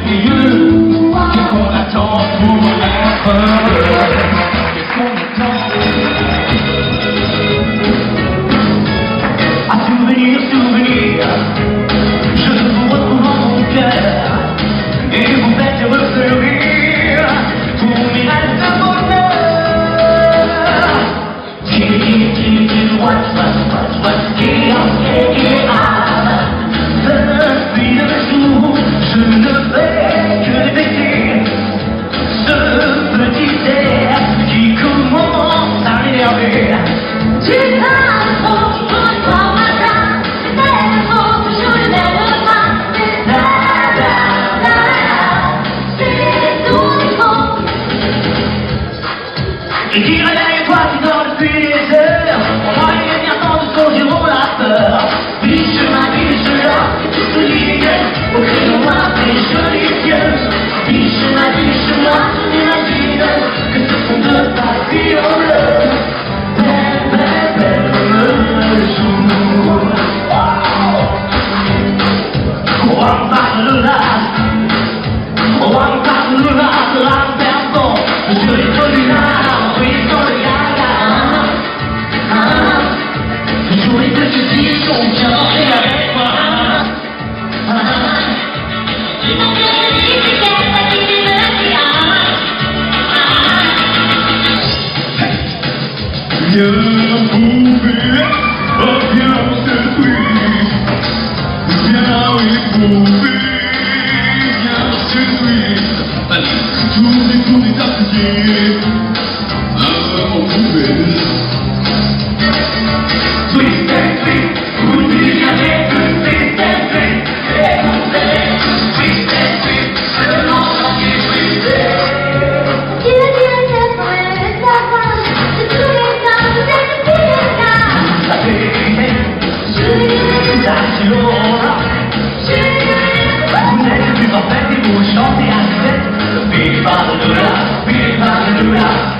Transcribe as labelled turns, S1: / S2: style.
S1: ses yeux. Qu'est-ce qu'on attend pour être heureux? Qu'est-ce qu'on attend? À souvenir, souvenir, je vous retrouve dans mon cœur et vous faites refleurir tous mes rêves de bonheur. Depuis le jour, je ne fais que répéter ce petit air qui commence à m'énerver.
S2: Tu parles trop, pour toi, madame, c'est trop, toujours le même pas. C'est la la la la, c'est tout trop.
S1: Et qui réveille toi qui dors depuis des heures? Moi il est bien temps de sortir la peur. Biche là, toute ligne, au crayon noir des jolis yeux. Biche là, imagine que ce sont deux papillons bleus. Belle jour. One part de l'âge, one part de l'âge, l'âme perdant, je l'ai connu là.
S3: Bien éprouvé, bien séduit, bien éprouvé, bien séduit. Tous les appuyés, on pouvait.
S1: Sweet and sweet, vous dites jamais que c'est and sweet. Écoutez, sweet and sweet, le nom entier sweet.
S2: Tu le dirais pour le savoir, c'est tous les temps, vous êtes tous les temps.
S1: La vérité, la Giora. Vous n'êtes plus en fait et vous chantez à tête. Le pays parle de là,